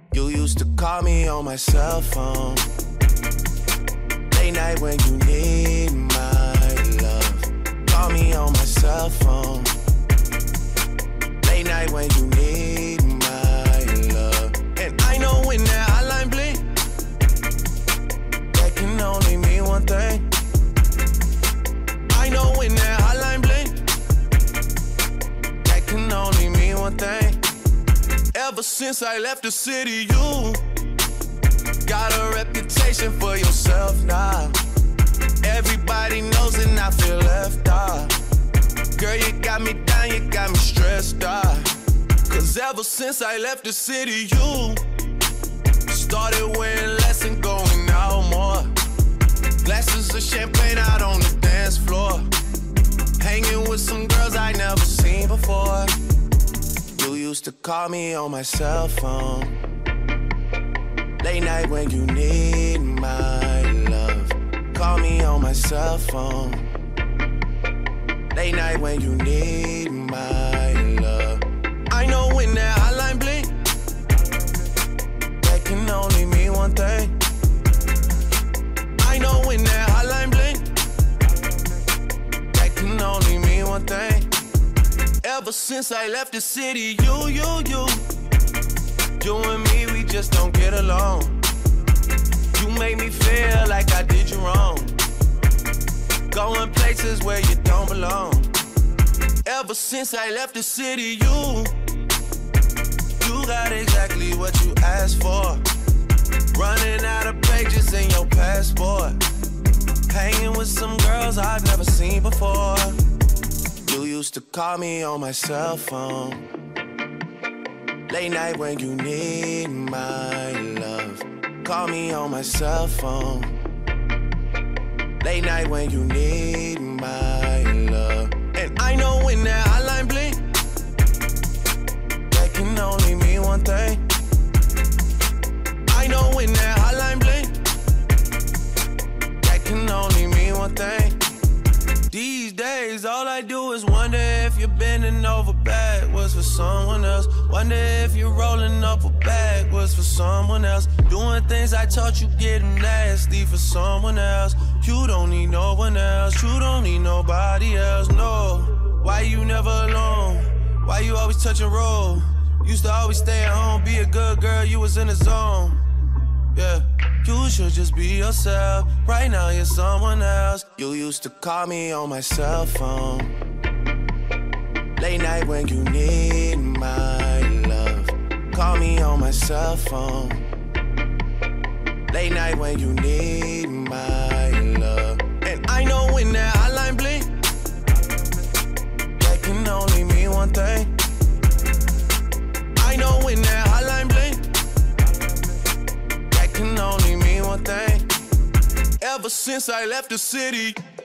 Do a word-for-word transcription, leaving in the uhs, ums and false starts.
You used to call me on my cell phone. Late night when you need my love. Call me on my cell phone. Late night when you need my love. And I know when that hotline bling, that can only mean one thing. I know when that hotline bling, that can only mean one thing. Ever since I left the city, you got a reputation for yourself now. Everybody knows and I feel left out. Girl, you got me down, you got me stressed out. Cause ever since I left the city, you started wearing less and going out more. Glasses of champagne out on the dance floor. Hanging with some girls I never seen before. You used to call me on my cell phone. Late night when you need my love. Call me on my cell phone. Late night when you need my love. I know when that hotline bling, that can only mean one thing. I know when that hotline bling, that can only mean one thing. Ever since I left the city, you, you, you You and me, we just don't get along. You make me feel like I did you wrong. Going places where you don't belong. Ever since I left the city, you You got exactly what you asked for. Running out of pages in your passport. Hanging with some girls I've never seen before. You used to call me on my cell phone. Late night when you need my love. Call me on my cell phone. Late night when you need my love. And I know when that hotline bling, that can only mean one thing. I know when that hotline bling, that can only mean one thing. These days, all I do is wonder if you're bending over backwards for someone else. Wonder if you're rolling up a backwards for someone else. Doing things I taught you getting nasty for someone else. You don't need no one else. You don't need nobody else, no. Why you never alone? Why you always touch and roll? Used to always stay at home, be a good girl, you was in the zone. Yeah. You should just be yourself. Right now you're someone else. You used to call me on my cell phone. Late night when you need my love. Call me on my cell phone. Late night when you need my love. And I know when that hotline bling, that can only mean one thing. I know when that hotline bling, can only mean one thing. Ever since I left the city.